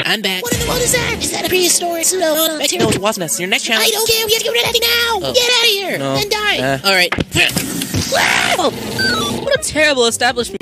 I'm back. What in the world is that? Is that a prehistoric pseudo-bacteria? No, it wasn't. That's your next challenge. I don't care. We have to get rid of that thing now. Get out of here. No. And die. All right. What a terrible establishment.